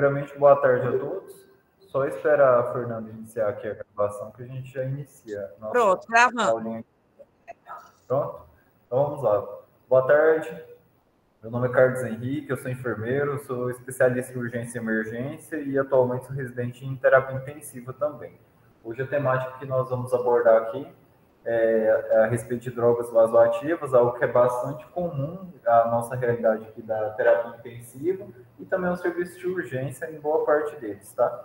Primeiramente, boa tarde a todos. Só esperar a Fernanda iniciar aqui a gravação que a gente já inicia a nossa Pronto, gravando. aulinha. Pronto? Então vamos lá. Boa tarde. Meu nome é Carlos Henrique, eu sou enfermeiro, sou especialista em urgência e emergência e atualmente sou residente em terapia intensiva também. Hoje a temática que nós vamos abordar aqui é a respeito de drogas vasoativas, algo que é bastante comum à nossa realidade aqui da terapia intensiva e também ao serviço de urgência em boa parte deles, tá?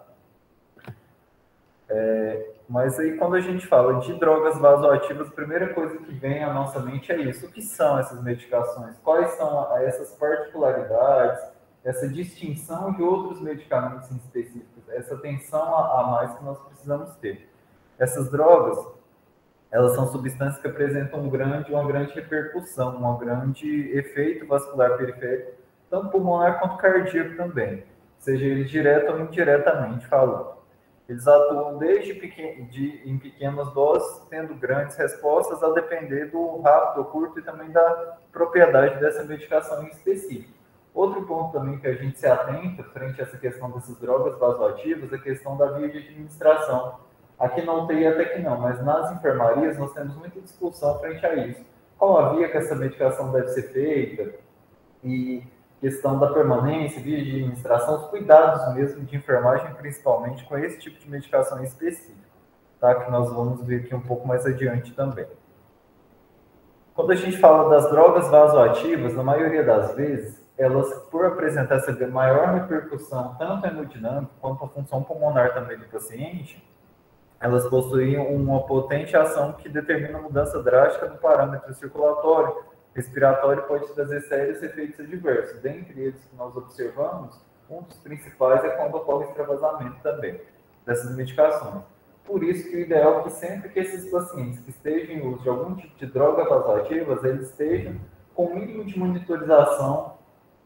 Mas aí quando a gente fala de drogas vasoativas, a primeira coisa que vem à nossa mente é isso. O que são essas medicações? Quais são essas particularidades, essa distinção de outros medicamentos em específico, essa atenção a mais que nós precisamos ter? Essas drogas, elas são substâncias que apresentam uma grande repercussão, um grande efeito vascular periférico, tanto pulmonar quanto cardíaco também, seja ele direto ou indiretamente falando. Eles atuam em pequenas doses, tendo grandes respostas, a depender do rápido, curto e também da propriedade dessa medicação em específico. Outro ponto também que a gente se atenta frente a essa questão dessas drogas vasoativas é a questão da via de administração. Aqui na UTI até que não, mas nas enfermarias nós temos muita discussão frente a isso. Qual a via que essa medicação deve ser feita? E questão da permanência, via de administração, os cuidados mesmo de enfermagem, principalmente com esse tipo de medicação específica, tá? Que nós vamos ver aqui um pouco mais adiante também. Quando a gente fala das drogas vasoativas, na maioria das vezes, elas, por apresentar essa maior repercussão, tanto hemodinâmica quanto a função pulmonar também do paciente, elas possuem uma potente ação que determina a mudança drástica do parâmetro circulatório, respiratório, pode trazer sérios efeitos adversos. Dentre eles que nós observamos, um dos principais é quando ocorre extravasamento também dessas medicações. Por isso que o ideal é que sempre que esses pacientes que estejam em uso de algum tipo de droga vasoativas, eles estejam com o mínimo de monitorização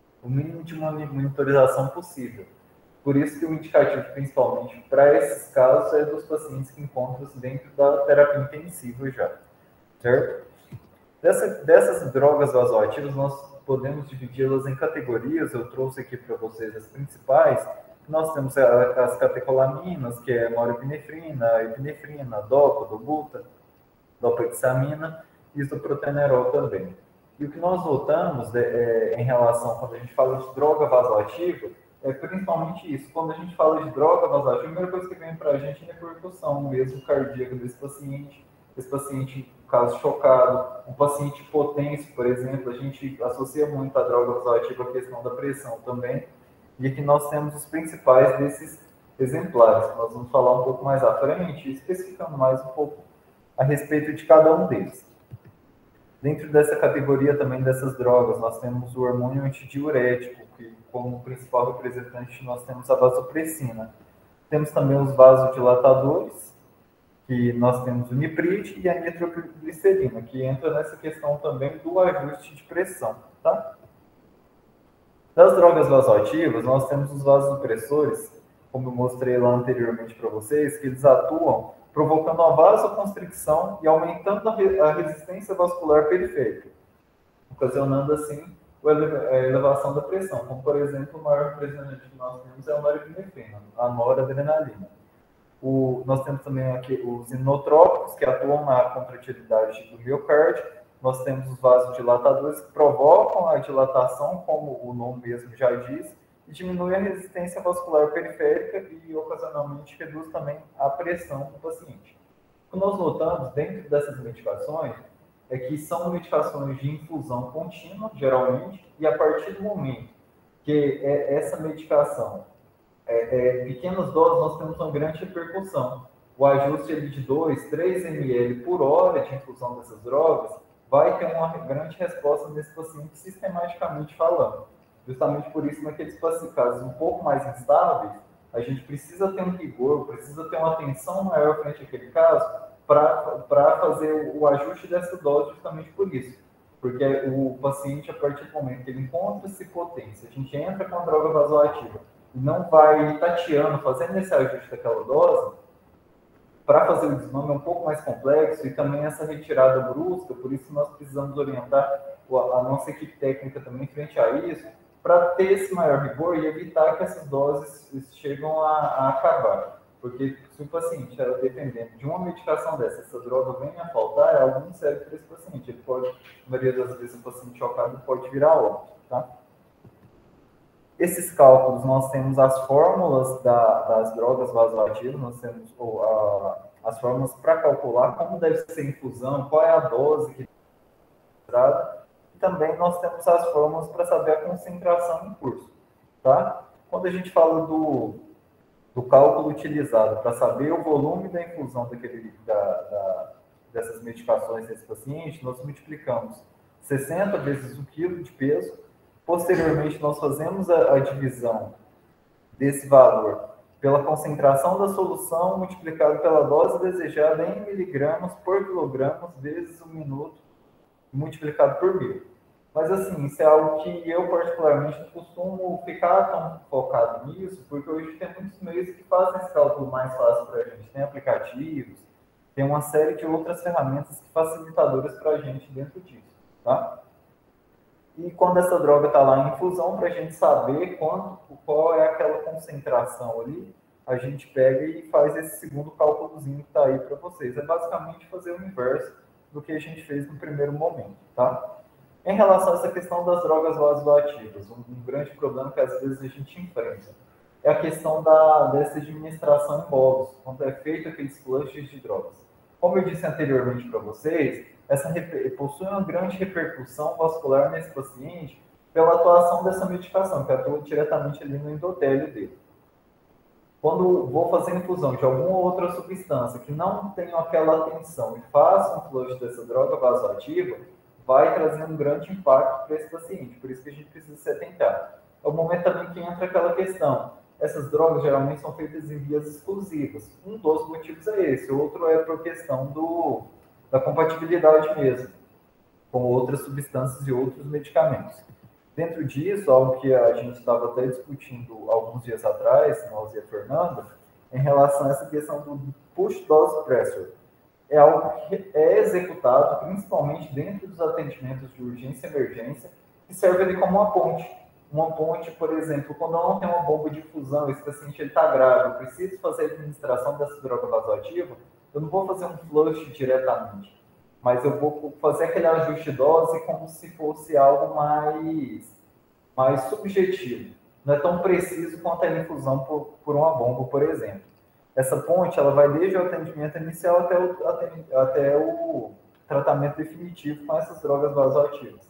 possível. Por isso que o indicativo, principalmente para esses casos, é dos pacientes que encontram-se dentro da terapia intensiva já, certo? Dessas drogas vasoativas, nós podemos dividi-las em categorias. Eu trouxe aqui para vocês as principais. Nós temos as catecolaminas, que é norepinefrina, epinefrina, dopa, dobuta, dopexamina e isoprotenerol também. E o que nós notamos em relação, quando a gente fala de droga vasoativa, é principalmente isso. Quando a gente fala de droga vasoativa, a primeira coisa que vem para a gente é a repercussão mesmo cardíaca desse paciente. Esse paciente, no caso, chocado, um paciente hipotenso, por exemplo, a gente associa muito a droga vasoativa à questão da pressão também. E aqui nós temos os principais desses exemplares, que nós vamos falar um pouco mais à frente, especificando mais um pouco a respeito de cada um deles. Dentro dessa categoria também dessas drogas, nós temos o hormônio antidiurético, que como principal representante nós temos a vasopressina. Temos também os vasodilatadores, que nós temos o nipride e a nitroglicerina, que entra nessa questão também do ajuste de pressão, tá? Das drogas vasoativas, nós temos os vasopressores, como eu mostrei lá anteriormente para vocês, que eles atuam provocando a vasoconstricção e aumentando a resistência vascular periférica, ocasionando assim a elevação da pressão, como por exemplo, o maior representante que nós temos é a norepinefrina, a noradrenalina. Nós temos também aqui os inotrópicos, que atuam na contratilidade do miocárdio. Nós temos os vasodilatadores, que provocam a dilatação, como o nome mesmo já diz, e diminui a resistência vascular periférica e, ocasionalmente, reduz também a pressão do paciente. O que nós notamos dentro dessas medicações é que são medicações de infusão contínua, geralmente, e a partir do momento que essa medicação pequenas doses, nós temos uma grande repercussão. O ajuste de 2, 3 ml por hora de infusão dessas drogas vai ter uma grande resposta nesse paciente, sistematicamente falando. Justamente por isso, naqueles casos um pouco mais instáveis, a gente precisa ter um rigor, precisa ter uma atenção maior frente àquele caso para fazer o ajuste dessa dose, justamente por isso. Porque o paciente, a partir do momento que ele encontra-se potência, a gente entra com a droga vasoativa, e não vai tateando, fazendo esse ajuste daquela dose, para fazer o desmame é um pouco mais complexo e também essa retirada brusca, por isso nós precisamos orientar a nossa equipe técnica também frente a isso, para ter esse maior rigor e evitar que essas doses chegam a acabar. Porque se o paciente, dependendo de uma medicação dessa, essa droga vem a faltar, é algo muito sério para esse paciente. Ele pode, na maioria das vezes, o paciente chocado pode virar óbito, tá? Esses cálculos, nós temos as fórmulas das drogas vasoativas, nós temos as fórmulas para calcular como deve ser a infusão, qual é a dose que dá, e também nós temos as fórmulas para saber a concentração em curso, tá? Quando a gente fala do cálculo utilizado para saber o volume da infusão dessas medicações desse paciente, nós multiplicamos 60 vezes o quilo de peso. Posteriormente, nós fazemos a divisão desse valor pela concentração da solução multiplicado pela dose desejada em miligramas por quilograma vezes o minuto multiplicado por 1000. Mas, assim, isso é algo que eu, particularmente, não costumo ficar tão focado nisso, porque hoje tem muitos meios que fazem esse cálculo mais fácil para a gente. Tem aplicativos, tem uma série de outras ferramentas facilitadoras para a gente dentro disso, tá? E quando essa droga está lá em infusão, para a gente saber qual é aquela concentração ali, a gente pega e faz esse segundo cálculozinho que está aí para vocês. É basicamente fazer o inverso do que a gente fez no primeiro momento, tá? Em relação a essa questão das drogas vasoativas, um grande problema que às vezes a gente enfrenta é a questão dessa administração em bolos, quando é feito aqueles flushes de drogas. Como eu disse anteriormente para vocês, essa possui uma grande repercussão vascular nesse paciente pela atuação dessa medicação, que atua diretamente ali no endotélio dele. Quando vou fazer infusão de alguma outra substância que não tenha aquela tensão e faça um flush dessa droga vasoativa, vai trazer um grande impacto para esse paciente. Por isso que a gente precisa se atentar. É o momento também que entra aquela questão. Essas drogas geralmente são feitas em vias exclusivas. Um dos motivos é esse. Outro é por questão da compatibilidade mesmo, com outras substâncias e outros medicamentos. Dentro disso, algo que a gente estava até discutindo alguns dias atrás, nós e a Fernanda, em relação a essa questão do push dose pressure. É algo que é executado principalmente dentro dos atendimentos de urgência e emergência, que serve ali como uma ponte. Uma ponte, por exemplo, quando eu não tenho uma bomba de infusão, esse paciente está grave, eu preciso fazer a administração dessa droga vasoativa, eu não vou fazer um flush diretamente, mas eu vou fazer aquele ajuste de dose como se fosse algo mais subjetivo. Não é tão preciso quanto a infusão por uma bomba, por exemplo. Essa ponte ela vai desde o atendimento inicial até o tratamento definitivo com essas drogas vasoativas.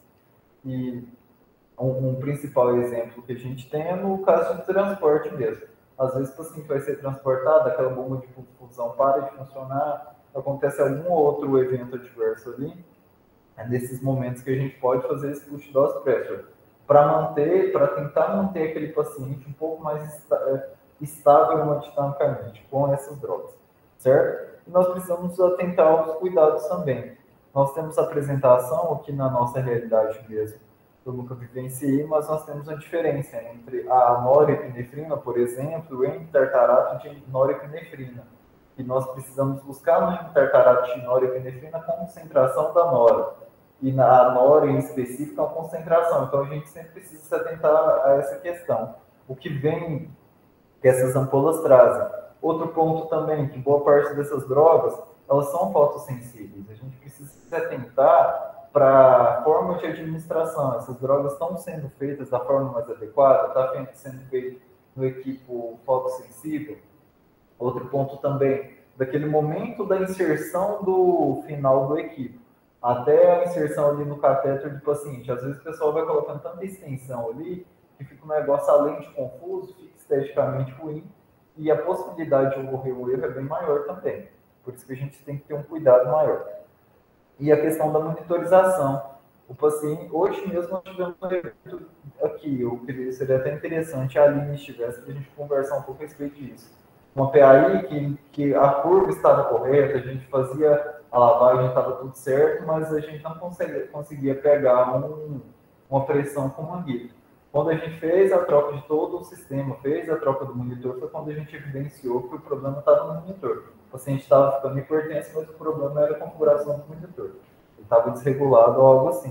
E um principal exemplo que a gente tem é no caso de transporte mesmo. Às vezes o paciente vai ser transportado, aquela bomba de infusão para de funcionar, acontece algum outro evento adverso ali, é nesses momentos que a gente pode fazer esse push dose pressure, para tentar manter aquele paciente um pouco mais estável hemodinamicamente com essas drogas, certo? E nós precisamos atentar aos cuidados também. Nós temos apresentação aqui na nossa realidade mesmo, eu nunca vivenciei, mas nós temos a diferença entre a norepinefrina, por exemplo, e o tartarato de norepinefrina. E nós precisamos buscar no tartarato de norepinefrina a concentração da nora. E na nora em específico a concentração. Então a gente sempre precisa se atentar a essa questão. O que vem que essas ampolas trazem. Outro ponto também, que boa parte dessas drogas, elas são fotossensíveis. A gente precisa se atentar para a forma de administração. Essas drogas estão sendo feitas da forma mais adequada? Está sendo feito no equipo fotossensível? Outro ponto também, daquele momento da inserção do final do equipo, até a inserção ali no catéter do paciente. Às vezes o pessoal vai colocando tanta extensão ali, que fica um negócio além de confuso, fica esteticamente ruim, e a possibilidade de ocorrer um erro é bem maior também. Por isso que a gente tem que ter um cuidado maior. E a questão da monitorização. O paciente, hoje mesmo nós tivemos um evento aqui, eu queria, seria até interessante a Aline estivesse para a gente conversar um pouco a respeito disso. Uma PAI que a curva estava correta, a gente fazia a lavagem, estava tudo certo, mas a gente não conseguia pegar uma pressão com manguito. Quando a gente fez a troca de todo o sistema, fez a troca do monitor, foi quando a gente evidenciou que o problema estava no monitor. O paciente estava ficando hipertenso, mas o problema era a configuração do monitor. Ele estava desregulado ou algo assim.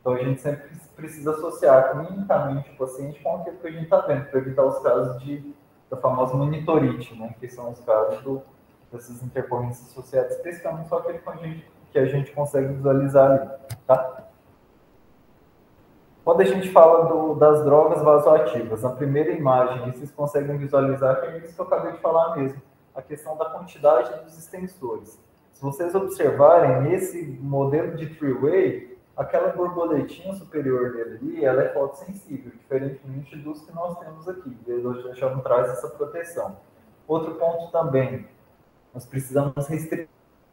Então, a gente sempre precisa associar clinicamente o paciente com aquilo que a gente está vendo, para evitar os casos da famosa monitorite, né, que são os casos dessas intercorrências associadas, especialmente só aquele que a gente consegue visualizar ali, tá? Quando a gente fala das drogas vasoativas, na primeira imagem, vocês conseguem visualizar que é isso que eu acabei de falar mesmo, a questão da quantidade dos extensores. Se vocês observarem, nesse modelo de three-way, aquela borboletinha superior dele ali, ela é fotossensível, diferentemente dos que nós temos aqui. Ele já não traz essa proteção. Outro ponto também, nós precisamos restringir,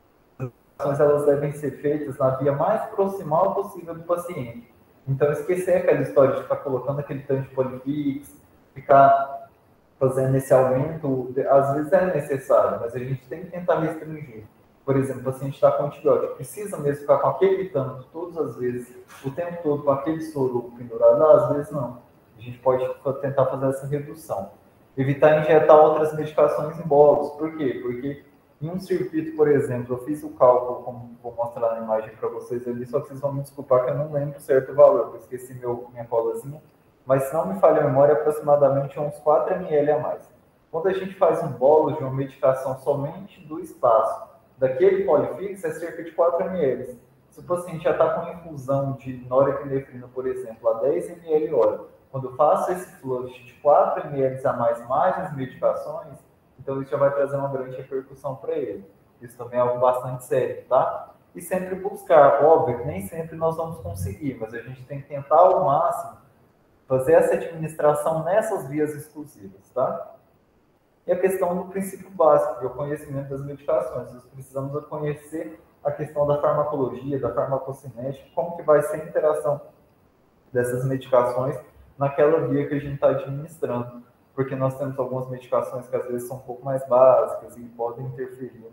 elas devem ser feitas na via mais proximal possível do paciente. Então, esquecer aquela história de ficar colocando aquele tanto de polifix, ficar fazendo esse aumento, às vezes é necessário, mas a gente tem que tentar restringir. Por exemplo, o paciente está com antibiótico, precisa mesmo ficar com aquele tanto todas as vezes, o tempo todo com aquele soro pendurado? Não, às vezes não. A gente pode tentar fazer essa redução. Evitar injetar outras medicações em bolos. Por quê? Porque em um circuito, por exemplo, eu fiz o cálculo, como vou mostrar na imagem para vocês ali, só que vocês vão me desculpar que eu não lembro certo o valor, eu esqueci minha colazinha, mas se não me falha a memória, aproximadamente uns 4 ml a mais. Quando a gente faz um bolo de uma medicação somente do espaço daquele polifix, é cerca de 4 ml. Se o paciente já está com infusão de norepinefrina, por exemplo, a 10 ml hora, quando eu faço esse flush de 4 ml a mais as medicações, então isso já vai trazer uma grande repercussão para ele. Isso também é algo bastante sério, tá? E sempre buscar, óbvio que nem sempre nós vamos conseguir, mas a gente tem que tentar ao máximo fazer essa administração nessas vias exclusivas, tá? E a questão do princípio básico, que é o conhecimento das medicações. Nós precisamos conhecer a questão da farmacologia, da farmacocinética, como que vai ser a interação dessas medicações naquela via que a gente está administrando. Porque nós temos algumas medicações que às vezes são um pouco mais básicas e podem interferir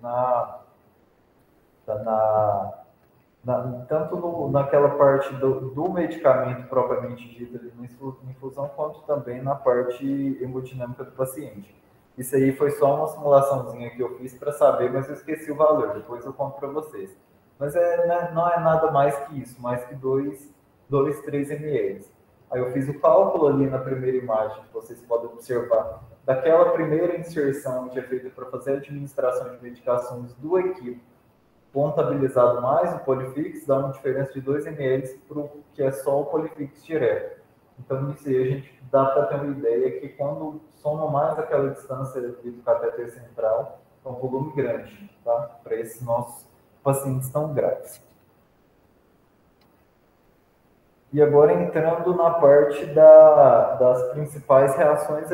tanto naquela parte do medicamento propriamente dito ali na infusão, quanto também na parte hemodinâmica do paciente. Isso aí foi só uma simulaçãozinha que eu fiz para saber, mas eu esqueci o valor, depois eu conto para vocês. Mas não é nada mais que isso, mais que 2, 3 ml. Aí eu fiz o cálculo ali na primeira imagem, que vocês podem observar, daquela primeira inserção que é feita para fazer a administração de medicações do equipo, contabilizado mais o polifix, dá uma diferença de 2 ml para o que é só o polifix direto. Então, isso aí a gente dá para ter uma ideia que quando soma mais aquela distância do catéter central, é um volume grande, tá? Para esses nossos pacientes tão graves. E agora entrando na parte das principais reações,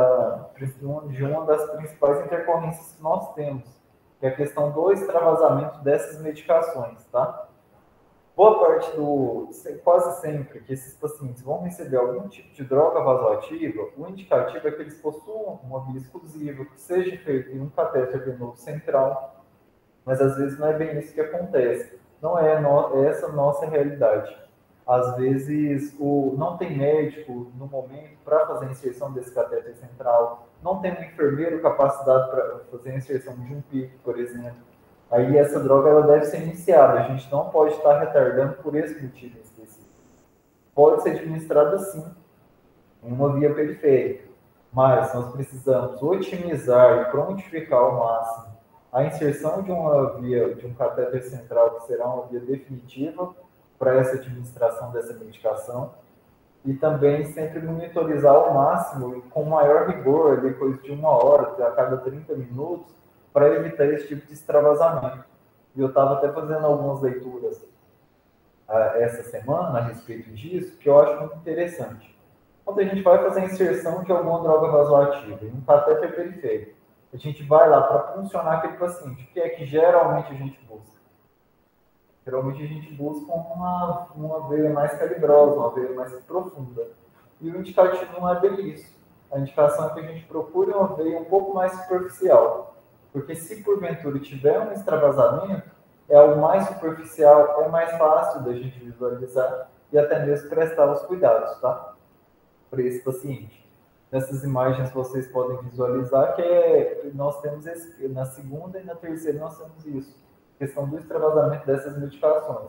de uma das principais intercorrências que nós temos, que é a questão do extravasamento dessas medicações, tá? Boa parte quase sempre que esses pacientes vão receber algum tipo de droga vasoativa, o indicativo é que eles possuam uma via exclusiva, que seja feito em um catéter venoso central, mas às vezes não é bem isso que acontece. Não é essa a nossa realidade. Às vezes não tem médico no momento para fazer a inserção desse catéter central, não tem um enfermeiro capacitado para fazer a inserção de um PIC, por exemplo. Aí essa droga ela deve ser iniciada, a gente não pode estar retardando por esse motivo específico. Pode ser administrada sim, em uma via periférica, mas nós precisamos otimizar e prontificar ao máximo a inserção de um catéter central, que será uma via definitiva para essa administração dessa medicação, e também sempre monitorizar ao máximo e com maior rigor, depois de 1 hora, a cada 30 minutos, para evitar esse tipo de extravasamento. E eu estava até fazendo algumas leituras essa semana a respeito disso, que eu acho muito interessante. Quando a gente vai fazer a inserção de alguma droga vasoativa em um catéter periférico, a gente vai lá para funcionar aquele paciente. O que é que geralmente a gente busca? Geralmente a gente busca uma veia mais calibrosa, uma veia mais profunda. E o indicativo não é bem isso. A indicação é que a gente procure uma veia um pouco mais superficial. Porque se porventura tiver um extravasamento, é algo mais superficial, é mais fácil da gente visualizar e até mesmo prestar os cuidados, tá? Para esse paciente. Nessas imagens vocês podem visualizar que nós temos na segunda e na terceira nós temos isso. Questão do extravasamento dessas medicações.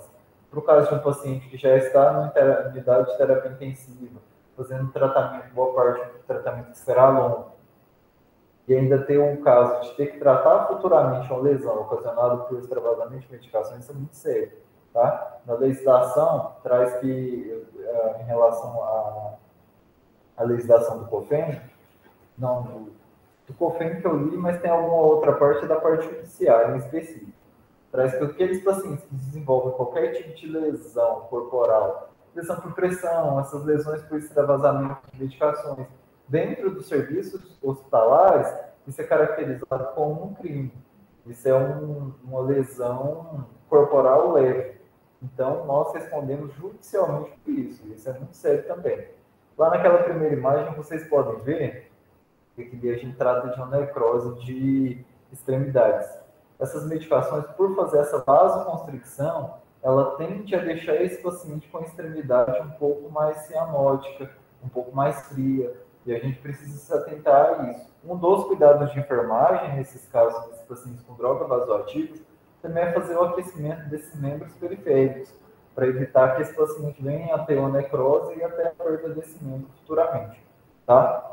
Para o caso de um paciente que já está na unidade de terapia intensiva, fazendo tratamento, boa parte do tratamento que será longo, e ainda ter um caso de ter que tratar futuramente uma lesão ocasionada por extravasamento de medicações, isso é muito sério, tá? Na legislação, traz que, em relação à legislação do COFEN, não, do COFEN que eu li, mas tem alguma outra parte da parte judiciária em específico. Traz que aqueles pacientes que desenvolvem qualquer tipo de lesão corporal, lesão por pressão, essas lesões por extravasamento de medicações, dentro dos serviços hospitalares, isso é caracterizado como um crime. Isso é uma lesão corporal leve. Então, nós respondemos judicialmente por isso. Isso é muito sério também. Lá naquela primeira imagem, vocês podem ver que aqui a gente trata de uma necrose de extremidades. Essas medicações, por fazer essa vasoconstricção, ela tende a deixar esse paciente com a extremidade um pouco mais cianótica, um pouco mais fria, e a gente precisa se atentar a isso. Um dos cuidados de enfermagem, nesses casos desses pacientes com drogas vasoativas, também é fazer o aquecimento desses membros periféricos, para evitar que esse paciente venha a ter uma necrose e até a perda desse membro futuramente, tá?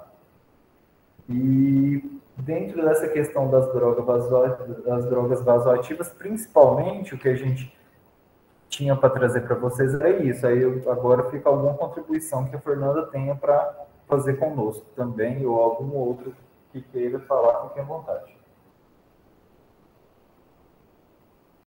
E dentro dessa questão das drogas vasoativas, principalmente o que a gente tinha para trazer para vocês era isso. Aí agora fica alguma contribuição que a Fernanda tenha para fazer conosco também, ou algum outro que queira falar, fique à vontade.